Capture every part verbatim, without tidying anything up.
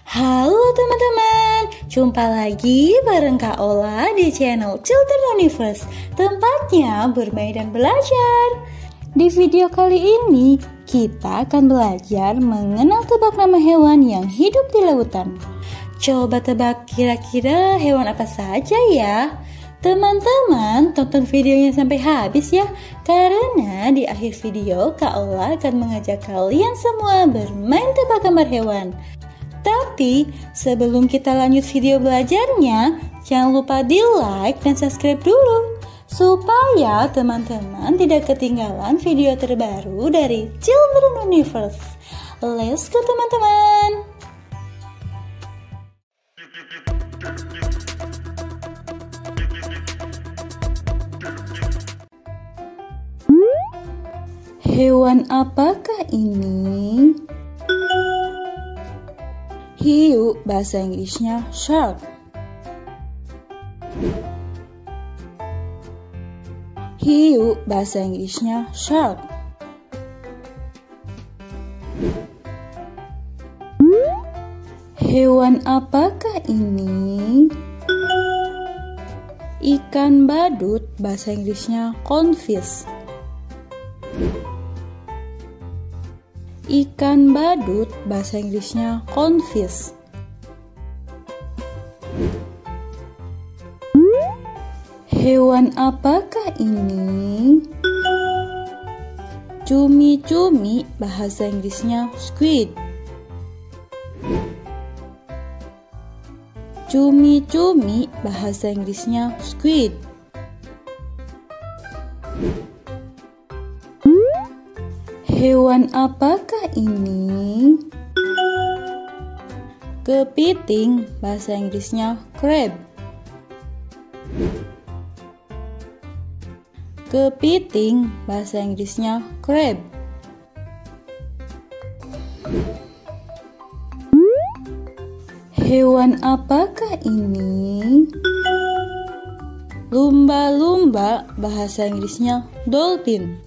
Halo teman-teman, jumpa lagi bareng Kak Ola di channel Children Universe, tempatnya bermain dan belajar. Di video kali ini, kita akan belajar mengenal tebak nama hewan yang hidup di lautan. Coba tebak kira-kira hewan apa saja ya? Teman-teman, tonton videonya sampai habis ya, karena di akhir video Kak Ola akan mengajak kalian semua bermain tebak gambar hewan. Tapi sebelum kita lanjut video belajarnya, jangan lupa di like dan subscribe dulu supaya teman-teman tidak ketinggalan video terbaru dari Children Universe. Let's go teman-teman! Hewan apakah ini? Hiu, bahasa Inggrisnya shark. Hiu, bahasa Inggrisnya shark. Hewan apakah ini? Ikan badut, bahasa Inggrisnya confish. Ikan badut, bahasa Inggrisnya confish. Hewan apakah ini? Cumi-cumi, bahasa Inggrisnya squid. Cumi-cumi, bahasa Inggrisnya squid. Hewan apakah ini? Kepiting, bahasa Inggrisnya crab. Kepiting, bahasa Inggrisnya crab. Hewan apakah ini? Lumba-lumba, bahasa Inggrisnya dolphin.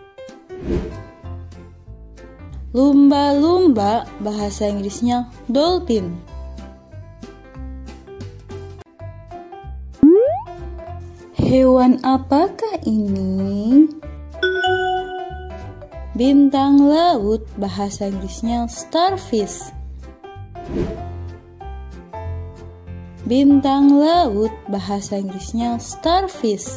Lumba-lumba, bahasa Inggrisnya dolphin. Hewan apakah ini? Bintang laut, bahasa Inggrisnya starfish. Bintang laut, bahasa Inggrisnya starfish.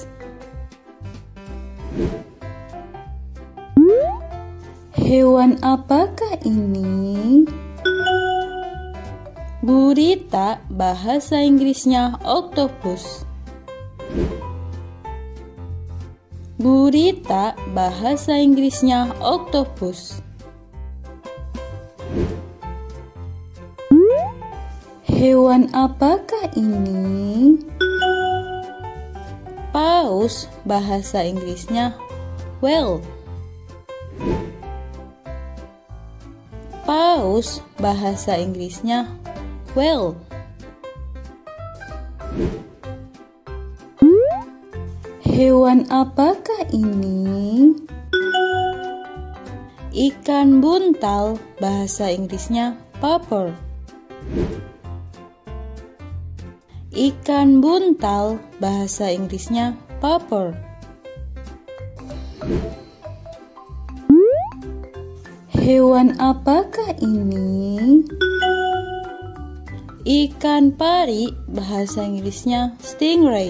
Hewan apakah ini? Gurita, bahasa Inggrisnya octopus. Gurita, bahasa Inggrisnya octopus. Hewan apakah ini? Paus, bahasa Inggrisnya whale. Paus, bahasa Inggrisnya whale. Hewan apakah ini? Ikan buntal, bahasa Inggrisnya popper. Ikan buntal, bahasa Inggrisnya popper. Hewan apakah ini? Ikan pari, bahasa Inggrisnya stingray.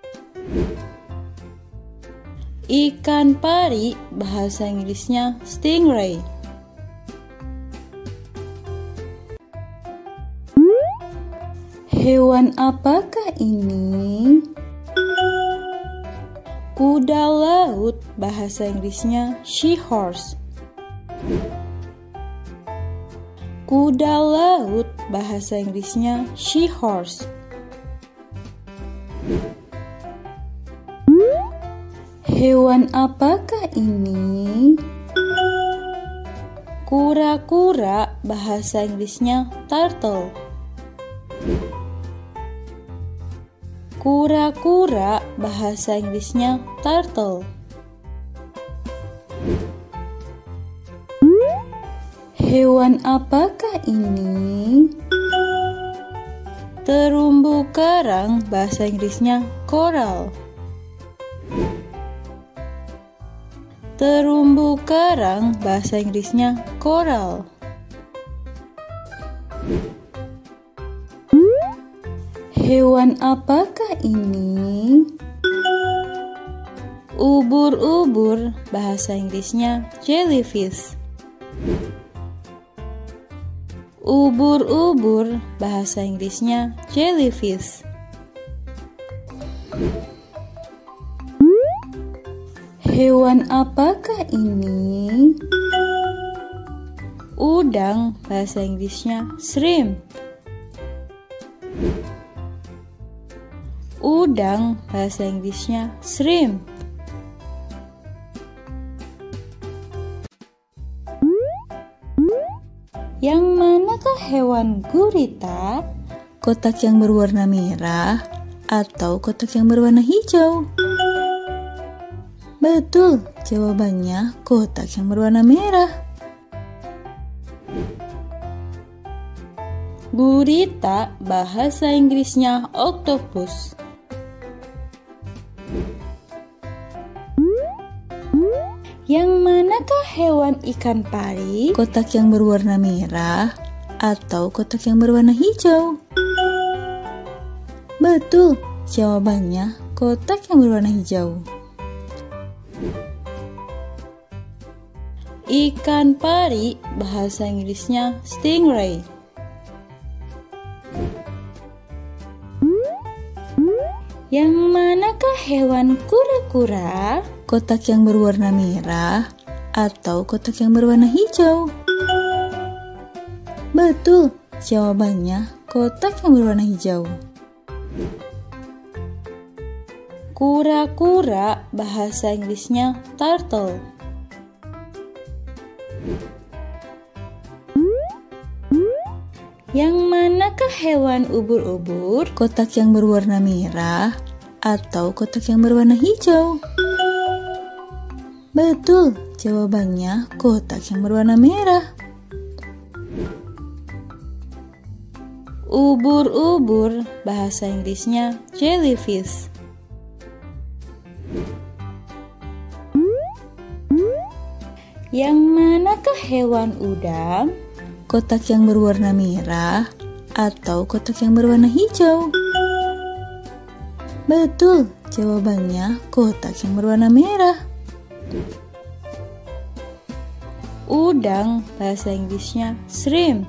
Ikan pari, bahasa Inggrisnya stingray. Hewan apakah ini? Kuda laut, bahasa Inggrisnya seahorse. Kuda laut, bahasa Inggrisnya seahorse. Hewan apakah ini? Kura-kura, bahasa Inggrisnya turtle. Kura-kura, bahasa Inggrisnya turtle. Hewan apakah ini? Terumbu karang bahasa Inggrisnya coral. Terumbu karang bahasa Inggrisnya coral. Hewan apakah ini? Ubur-ubur bahasa Inggrisnya jellyfish. Ubur-ubur bahasa Inggrisnya jellyfish. Hewan apakah ini? Udang bahasa Inggrisnya shrimp. Udang bahasa Inggrisnya shrimp. Yang manakah hewan gurita? Kotak yang berwarna merah atau kotak yang berwarna hijau? Betul, jawabannya kotak yang berwarna merah. Gurita bahasa Inggrisnya octopus. Yang manakah hewan ikan pari? Kotak yang berwarna merah atau kotak yang berwarna hijau? Betul, jawabannya kotak yang berwarna hijau. Ikan pari bahasa Inggrisnya stingray. Yang manakah hewan kura-kura? Kotak yang berwarna merah atau kotak yang berwarna hijau? Betul, jawabannya kotak yang berwarna hijau. Kura-kura bahasa Inggrisnya turtle. Yang manakah hewan ubur-ubur? Kotak yang berwarna merah atau kotak yang berwarna hijau? Betul, jawabannya kotak yang berwarna merah. Ubur-ubur bahasa Inggrisnya jellyfish. Yang manakah hewan udang? Kotak yang berwarna merah atau kotak yang berwarna hijau? Betul, jawabannya kotak yang berwarna merah. Udang bahasa Inggrisnya shrimp.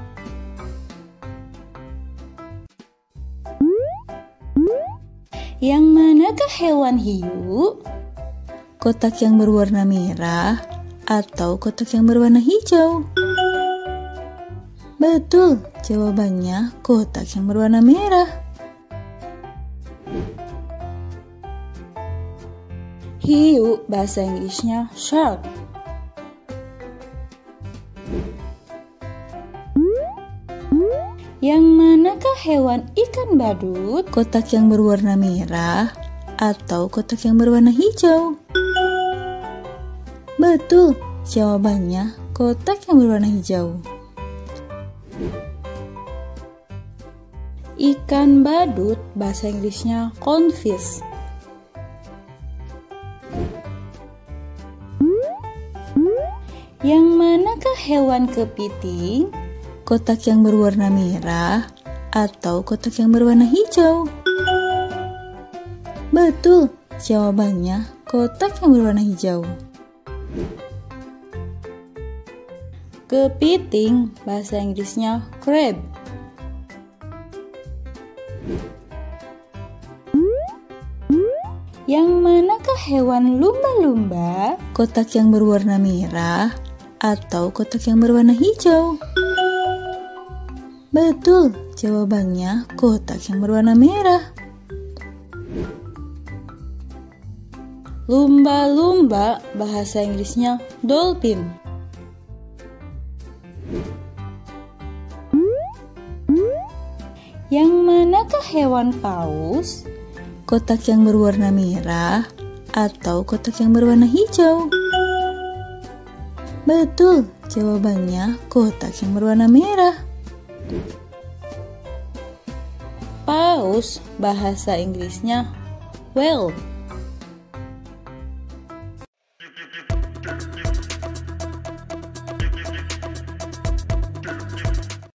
Yang manakah hewan hiu? Kotak yang berwarna merah atau kotak yang berwarna hijau? Betul, jawabannya kotak yang berwarna merah. Hiu bahasa Inggrisnya shark. Yang manakah hewan ikan badut? Kotak yang berwarna merah atau kotak yang berwarna hijau? Betul, jawabannya kotak yang berwarna hijau. Ikan badut bahasa Inggrisnya clownfish. Yang manakah hewan kepiting? Kotak yang berwarna merah atau kotak yang berwarna hijau? Betul, jawabannya kotak yang berwarna hijau. Kepiting bahasa Inggrisnya crab. Yang manakah hewan lumba-lumba? Kotak yang berwarna merah atau kotak yang berwarna hijau? Betul, jawabannya kotak yang berwarna merah. Lumba-lumba bahasa Inggrisnya dolphin. Yang manakah hewan paus? Kotak yang berwarna merah atau kotak yang berwarna hijau? Betul, jawabannya kotak yang berwarna merah. Paus bahasa Inggrisnya whale.